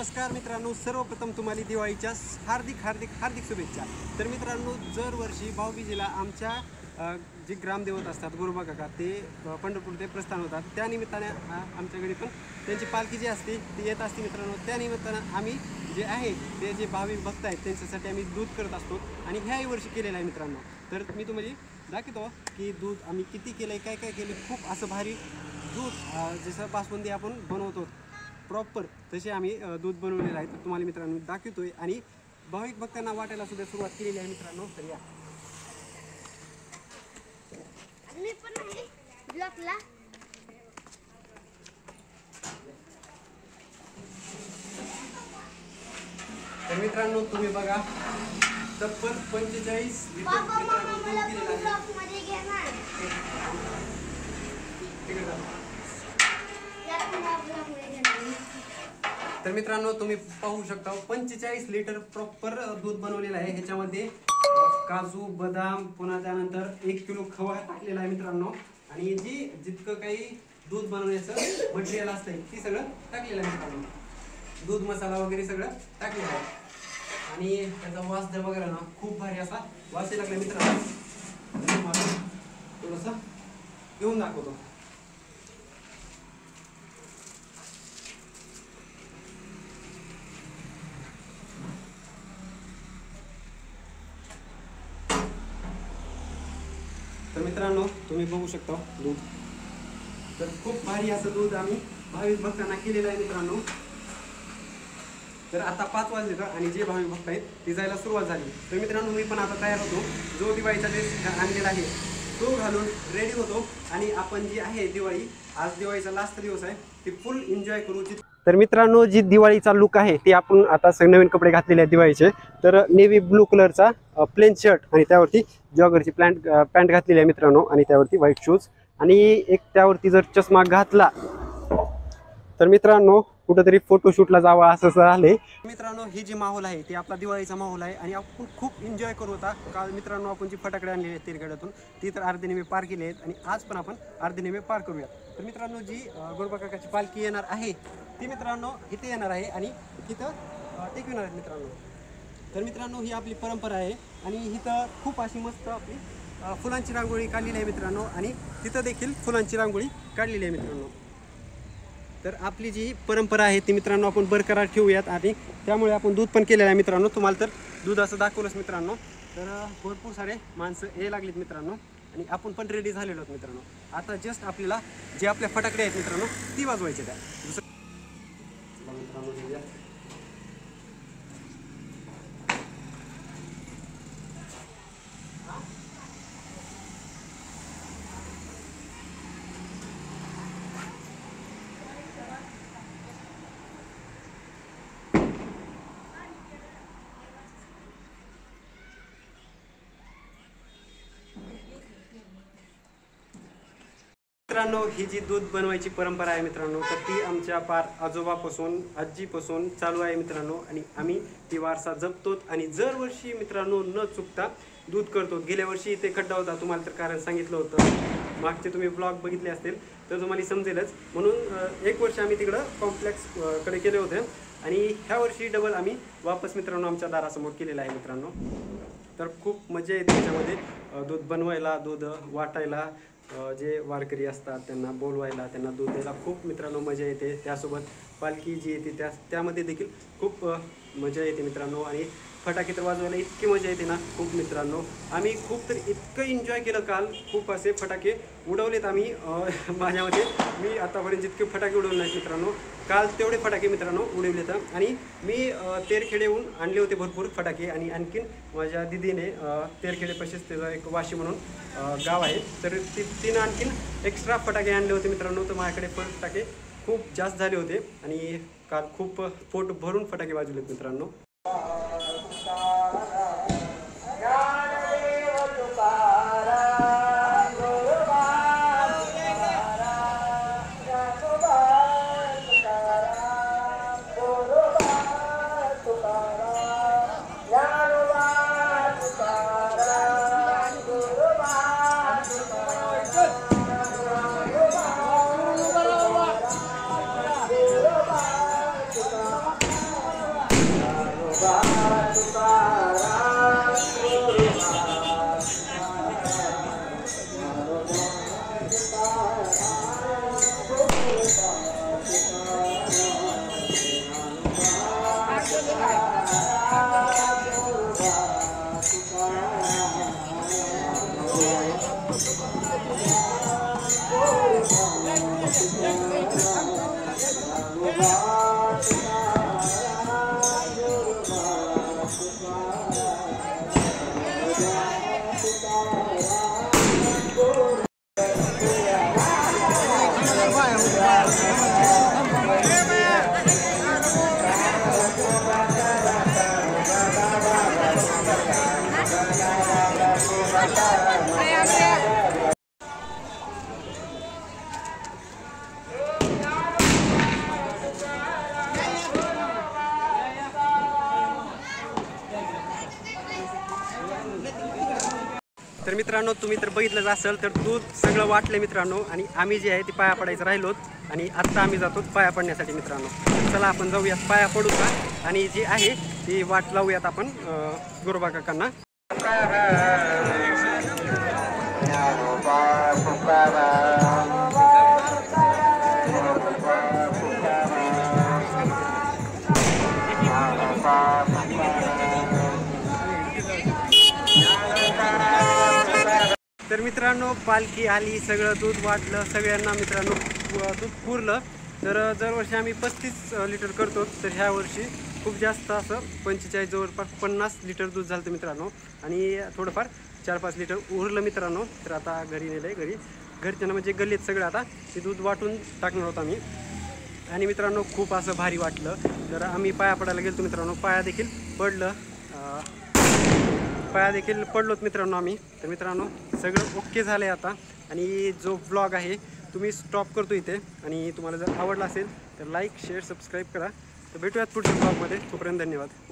नमस्कार मित्रांनो, सर्वप्रथम तुम्हाला दिवाळीच्या हार्दिक शुभेच्छा। तर मित्रांनो, दरवर्षी भाऊबीजेला आमच्या जे ग्रामदेवत असतात गुरुबा काका ते पंढरपूर ते प्रस्थान होतात। त्या निमित्ताने आमच्याकडे पण त्यांची पालखी जी असते ती येत असते मित्रांनो। त्या निमित्तानं आम्ही जे आहे ते जे भाविक भक्त आहेत त्यांच्यासाठी आम्ही दूध करत असतो आणि ह्याही वर्षी केलेलं आहे मित्रांनो। तर मी तुम्हाला दाखवतो की दूध आम्ही किती केलं आहे, काय काय केलं। खूप असं भारी दूध जसं बासुंदी आपण बनवतो प्रॉपर तसे आम्ही दूध बनवलेलं आहे। तर तुम्हाला मित्रांनो दाखवतोय आणि भाविक भक्तांना वाटायला सुद्धा सुरुवात केलेली आहे मित्रांनो। तर या मी पण आहे ब्लॉकला। तर मित्रांनो तुम्ही बघा, तब्बल 45 लिटर मित्रांनो दूध दिलेलं आहे। ब्लॉकमध्ये घे ना। तर मित्रांनो तुम्ही पाहू शकता 45 लिटर प्रॉपर दूध बनवलेलं आहे। ह्याच्यामध्ये काजू बदाम पुन्हा त्यानंतर 1 किलो खवा टाकलेला आहे मित्रांनो। आणि जी जितकं काही दूध बनवण्याचं मटेरियल असतंय ती सगळं टाकलेलं आहे मित्रांनो। दूध मसाला वगैरे सगळं टाकलेलं आहे आणि त्याचा वास जर बघायला ना खूप भारी असा वास लागला मित्रांनो। थोडंसं घेऊन दाखवतो। तर मित्रांनो तुम्ही बघू शकता दूध, तर खूप भारी असं दूध आम्ही भाविक भक्तांना केलेलं आहे मित्रांनो। तर आता 5 वाजले तर आणि जे भाविक भक्त आहेत ते जायला सुरुवात झाली। तर मित्रांनो मी पण आता तयार होतो, जो दिवाळीचा ड्रेस आणलेला आहे तो घालून रेडी होतो आणि आपण जी आहे दिवाळी, आज दिवाळीचा लास्ट दिवस आहे, ती फुल एन्जॉय करू। तर मित्रांनो जी दिवाळीचा लुक आहे ते आपण आता नवीन कपडे घातलेले आहेत दिवाळीचे। तर नेव्ही ब्लू कलरचा प्लेन शर्ट आणि त्यावरती जॉगरची पॅन्ट घातलेली आहे मित्रांनो आणि त्यावरती व्हाईट शूज आणि एक त्यावरती जर चष्मा घातला तर मित्रांनो कुठेतरी फोटोशूटला जावा असं झालंय मित्रांनो। ही जी माहोल आहे ती आपला दिवाळीचा माहोल आहे आणि आपण खूप एन्जॉय करू होता। काल मित्रांनो आपण जी फटाकडे आणलेली आहेत तेलगडातून ती तर अर्धे नेहमी पार केली आहेत आणि आज पण आपण अर्धे नेहमी पार करूया। तर मित्रांनो जी गुरुबा काकाची पालखी येणार आहे ती मित्रांनो इथे येणार आहे आणि तिथं टेकविणार आहेत मित्रांनो। तर मित्रांनो ही आपली परंपरा आहे आणि इथं खूप अशी मस्त आपली फुलांची रांगोळी काढलेली आहे मित्रांनो आणि तिथं देखील फुलांची रांगोळी काढलेली आहे मित्रांनो। तर आपली जी परंपरा आहे ती मित्रांनो आपण बरकरार ठेवूयात आणि त्यामुळे आपण दूध पण केलेलं आहे मित्रांनो। तुम्हाला तर दूध असं दाखवलंच मित्रांनो। तर भरपूर सारे माणसं ये लागलीत मित्रांनो आणि आपण पण रेडी झालेलो आहोत मित्रांनो। आता जस्ट आपल्याला जे आपल्या फटाकडे आहेत मित्रांनो ती वाजवायचे त्या दुसरं मित्रांनो। मित्रांनो ही जी दूध बनवायची परंपरा आहे मित्रांनो तर ती आमच्या पार आजोबापासून आजीपासून चालू आहे मित्रांनो आणि आम्ही ती वारसा जपतो आणि दरवर्षी मित्रांनो न चुकता दूध करतो। गेल्या वर्षी इथे खड्डा होता, तुम्हाला तर कारण सांगितलं होतं, मागचे तुम्ही ब्लॉग बघितले असतील तर तुम्हाला समजेलच। म्हणून 1 वर्ष आम्ही तिकडं कॉम्प्लेक्स कडे केले होते आणि ह्या वर्षी डबल आम्ही वापस मित्रांनो आमच्या दारासमोर केलेला आहे मित्रांनो। तर खूप मजा येते त्याच्यामध्ये, दूध बनवायला, दूध वाटायला, जे वारकरी असतात त्यांना बोलवायला, त्यांना दूध द्यायला खूप मित्रांनो मजा येते। त्यासोबत पालखी जी येते त्यामध्ये देखील खूप मजा येते मित्रांनो आणि फटाके तर वाजवायला इतकी मजा येते ना खूप मित्रांनो। आम्ही खूप तर इतकं एन्जॉय केलं, काल खूप असे फटाके उडवलेत आम्ही। माझ्यामध्ये मी आतापर्यंत जितके फटाके उडवले नाहीत मित्रांनो, काल तेवढे फटाके मित्रांनो उडवलेत आणि मी तेरखेडेहून आणले होते भरपूर फटाके आणि आणखीन माझ्या दिदीने तेरखेडेपाशीच त्याचा एक वाशी म्हणून गाव आहे तर तिनं आणखीन एक्स्ट्रा फटाके आणले होते मित्रांनो। तर माझ्याकडे फटाके खूप जास्त झाले होते आणि काल खूप पोट भरून फटाके वाजवलेत मित्रांनो। तर मित्रांनो तुम्ही तर बघितलंच असेल तर दूध सगळं वाटलं मित्रांनो आणि आम्ही जे आहे ते पाया पडायचं राहिलोत आणि आत्ता आम्ही जातो पाया पडण्यासाठी मित्रांनो. चला आपण जाऊयात पाया पडू का आणि जी आहे ती वाट लावूयात आपण गोरोबा काकांना. तर मित्रांनो पालखी आली, सगळं दूध वाटलं सगळ्यांना मित्रांनो, दूध पुरलं. तर दरवर्षी आम्ही 35 लिटर करतो, तर ह्या वर्षी खूप जास्त असं 45 जवळपास 50 लिटर दूध झालं मित्रांनो आणि थोडंफार 4-5 लिटर उरलं मित्रांनो. तर आता घरी नेलं आहे, घरच्यांना म्हणजे गल्लीत सगळं आता ते दूध वाटून टाकणार होतो आम्ही. आणि मित्रांनो खूप असं भारी वाटलं. तर आम्ही पाया पडायला गेलो मित्रांनो, पाया देखील पडलोत मित्रांनो आम्ही. तर मित्रांनो सगळं ओके झालं आहे आता आणि जो व्लॉग आहे तुम्ही स्टॉप करतो इथे. आणि तुम्हाला जर आवडला असेल तर लाईक शेअर सबस्क्राईब करा. तर भेटूयात पुढच्या व्लॉगमध्ये. तोपर्यंत धन्यवाद.